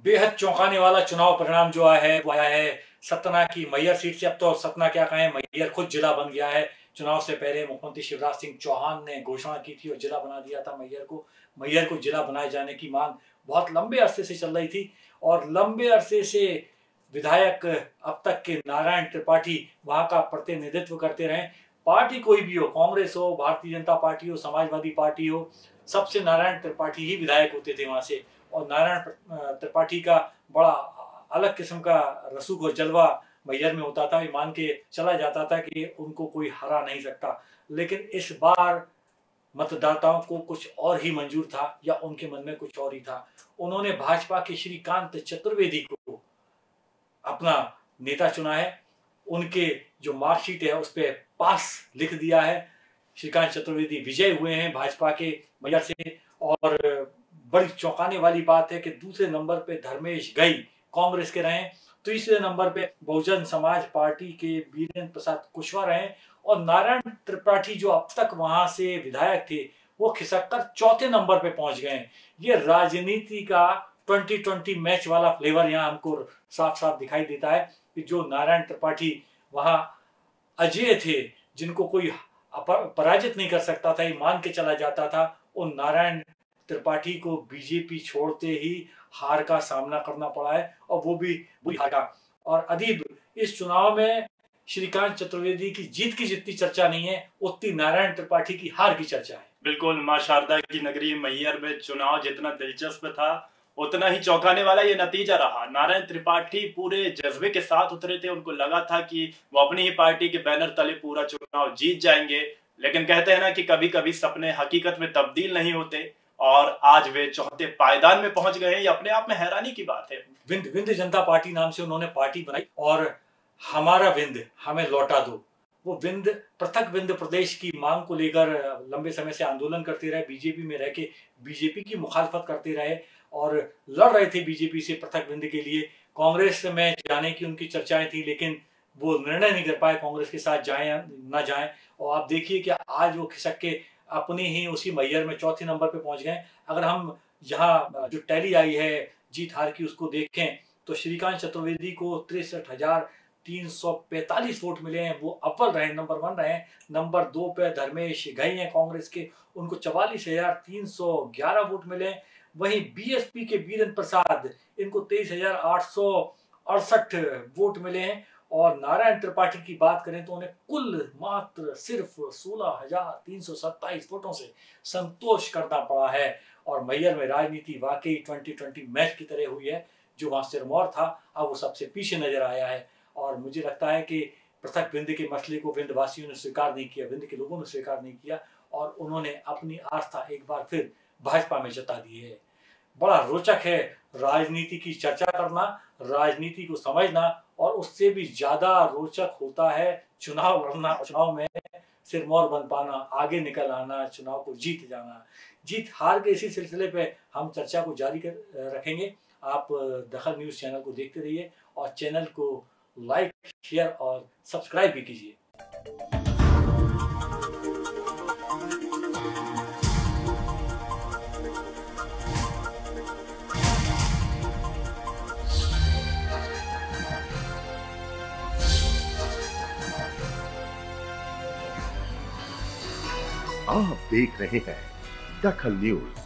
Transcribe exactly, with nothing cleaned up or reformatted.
बेहद चौंकाने वाला चुनाव परिणाम जो आया है वो आया है सतना की मैहर सीट से। अब तो सतना क्या कहें, मैहर खुद जिला बन गया है। चुनाव से पहले मुख्यमंत्री शिवराज सिंह चौहान ने घोषणा की थी और जिला बना दिया था मैहर को। मैहर को जिला बनाए जाने की मांग बहुत लंबे अरसे से चल रही थी और लंबे अरसे से विधायक अब तक के नारायण त्रिपाठी वहां का प्रतिनिधित्व करते रहे। पार्टी कोई भी हो, कांग्रेस हो, भारतीय जनता पार्टी हो, समाजवादी पार्टी हो, सबसे नारायण त्रिपाठी ही विधायक होते थे वहां से। और नारायण त्रिपाठी का बड़ा अलग किस्म का रसूख और जलवा मैहर में होता था। मान के चला जाता था कि उनको कोई हरा नहीं सकता। लेकिन इस बार मतदाताओं को कुछ और ही मंजूर था या उनके मन में कुछ और ही था। उन्होंने भाजपा के श्रीकांत चतुर्वेदी को अपना नेता चुना है। उनके जो मार्कशीट है उस पर पास लिख दिया है। श्रीकांत चतुर्वेदी विजय हुए हैं भाजपा के मैहर से। और बड़ी चौंकाने वाली बात है कि दूसरे नंबर पे धर्मेश गई कांग्रेस के रहे। तीसरे नंबर पे बहुजन समाज पार्टी के वीरेंद्र प्रसाद कुशवाहा रहे और नारायण त्रिपाठी जो अब तक वहां से विधायक थे वो खिसक कर चौथे नंबर पे पहुंच गए। ये राजनीति का ट्वेंटी ट्वेंटी मैच वाला फ्लेवर यहाँ हमको साफ साफ दिखाई देता है कि जो नारायण त्रिपाठी वहां अजय थे, जिनको कोई पराजित नहीं कर सकता था, ये मान के चला जाता था, उन नारायण त्रिपाठी को बीजेपी छोड़ते ही हार का सामना करना पड़ा है और वो भी बुरी हार का। और अदीब, इस चुनाव में श्रीकांत चतुर्वेदी की जीत की जितनी चर्चा नहीं है उतनी नारायण त्रिपाठी की हार की चर्चा है। बिल्कुल, मां शारदा की नगरी मैहर में चुनाव जितना दिलचस्प था उतना ही चौंकाने वाला ये नतीजा रहा। नारायण त्रिपाठी पूरे जज्बे के साथ उतरे थे। उनको लगा था कि वो अपनी ही पार्टी के बैनर तले पूरा चुनाव जीत जाएंगे। लेकिन कहते हैं ना कि कभी कभी सपने हकीकत में तब्दील नहीं होते और आज वे चौथे पायदान में पहुंच गए हैं। ये अपने आप में हैरानी की बात है। विंध्य विंध्य जनता पार्टी नाम से उन्होंने पार्टी बनाई और हमारा विंध्य हमें लौटा दो। वो विंध्य पृथक विंध्य प्रदेश की मांग को लेकर लंबे समय से आंदोलन करते रहे, बीजेपी में रह के बीजेपी की मुखालफत करते रहे और लड़ रहे थे बीजेपी से पृथक विंध्य के लिए। कांग्रेस में जाने की उनकी चर्चाएं थी लेकिन वो निर्णय नहीं कर पाए कांग्रेस के साथ जाएं या ना जाएं। और आप देखिए कि आज वो खिसक के अपनी ही उसी मैहर में चौथे नंबर पे पहुंच गए। अगर हम यहाँ जो टैली आई है जीत हार की उसको देखें तो श्रीकांत चतुर्वेदी को तिरसठ हजार तीन सौ पैंतालीस वोट मिले हैं, वो अव्वल रहे, नंबर वन रहे। नंबर दो पे धर्मेश गई हैं कांग्रेस के, उनको चवालीस हजार तीन सौ ग्यारह वोट मिले। वहीं बीएसपी के वीरेंद्र प्रसाद, इनको तेईस हजार आठ सौ अड़सठ वोट मिले हैं। और नारायण त्रिपाठी की बात करें तो उन्हें कुल मात्र सिर्फ सोलह हजार तीन सौ सत्ताईस वोटों से संतोष करना पड़ा है। और मैहर में राजनीति वाकई ट्वेंटी ट्वेंटी मैच की तरह हुई है। जो वहां सिरमौर था अब वो सबसे पीछे नजर आया है। और मुझे लगता है कि पृथक विंध्य के मसले को विंध्य वासियों ने स्वीकार नहीं किया, विंध्य के लोगों ने स्वीकार नहीं किया और उन्होंने अपनी आस्था एक बार फिर भाजपा में जता दी है। बड़ा रोचक है राजनीति की चर्चा करना, राजनीति को समझना, और उससे भी ज्यादा रोचक होता है चुनाव लड़ना, चुनाव में सिरमौर बन पाना, आगे निकल आना, चुनाव को जीत जाना। जीत हार के इसी सिलसिले पे हम चर्चा को जारी कर रखेंगे। आप दखल न्यूज चैनल को देखते रहिए और चैनल को लाइक, शेयर और सब्सक्राइब भी कीजिए। आप देख रहे हैं दखल न्यूज।